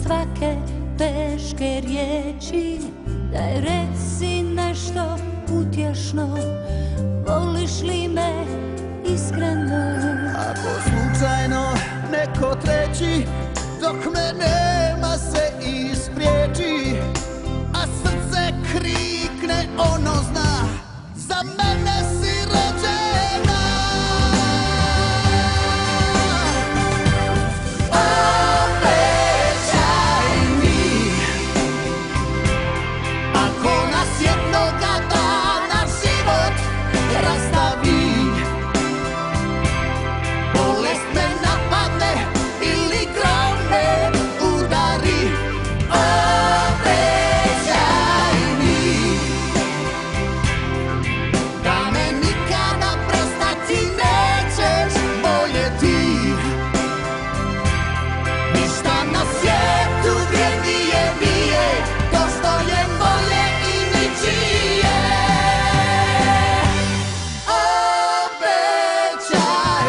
svake teške riječi. Daj reci nešto utješno, voliš li me iskreno? Ako slučajno neko treći dok me nema se ispriječi, a srce krikne ono zna, za mene si rođena. Obećaj mi, ako nas jednoga dana život rastavi, bolest me napadne ili grom me udari, obećaj mi da me nikada prestati nećeš voljeti. Ništa na svijetu vrijednije nije to što je moje i ničije. Obećaj,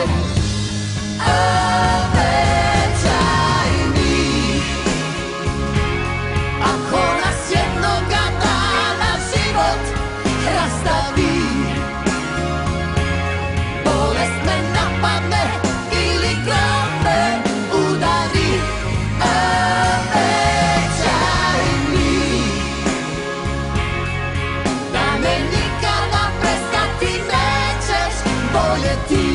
obećaj mi, ako nas jednoga dana život rastavi, bolest me napadne ili grom me udari, obećaj mi da me nikada prestati nećeš voljeti.